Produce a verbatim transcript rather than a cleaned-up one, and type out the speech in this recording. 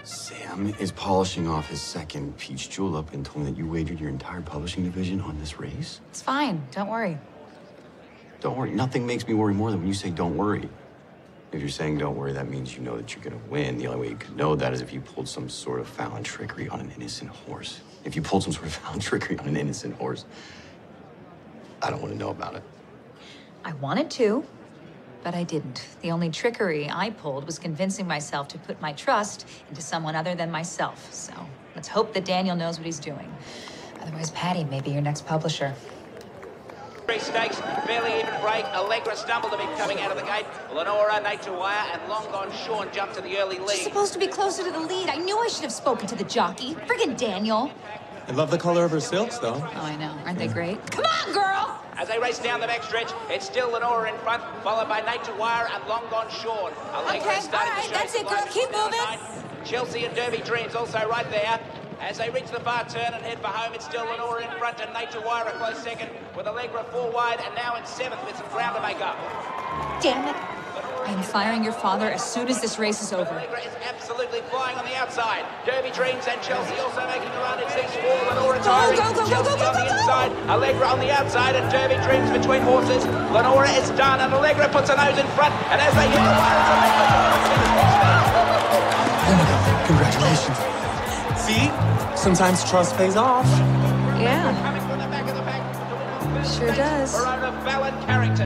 Sam is polishing off his second peach julep and told me that you wagered your entire publishing division on this race? It's fine. Don't worry. Don't worry. Nothing makes me worry more than when you say don't worry. If you're saying don't worry, that means you know that you're gonna win. The only way you could know that is if you pulled some sort of Fallon trickery on an innocent horse. If you pulled some sort of Fallon trickery on an innocent horse, I don't want to know about it. I wanted to, but I didn't. The only trickery I pulled was convincing myself to put my trust into someone other than myself. So let's hope that Daniel knows what he's doing. Otherwise, Patty may be your next publisher. Peachtree Stakes, fairly even break. Allegra stumbled a bit coming out of the gate. Lenora, Nature Wire, and Long Gone Sean jumped to the early lead. She's supposed to be closer to the lead. I knew I should have spoken to the jockey. Friggin' Daniel. I love the color of her silks, though. Oh, I know. Aren't they great? Come on, girl! As they race down the backstretch, it's still Lenora in front, followed by Nature Wire and Long Gone Sean. Allegra Okay, is starting all right, to show that's some it, girl. life. Keep moving. Chelsea and Derby Dreams also right there. As they reach the far turn and head for home, it's still Lenora in front and Nature Wire a close second, with Allegra four wide and now in seventh with some ground to make up. Damn it. I am firing your father as soon as this race is over. Allegra is absolutely flying on the outside. Derby Dreams and Chelsea also making a run. It's six four. Lenora tiring. Go, go, go, Chelsea go, go, on go, the go, go. inside. Allegra on the outside and Derby Dreams between horses. Lenora is done and Allegra puts her nose in front. And as they hit the wire, it's Allegra. Congratulations. See? Sometimes trust pays off. Yeah. Coming from the back of the pack. Sure does. Fallon, Carrington.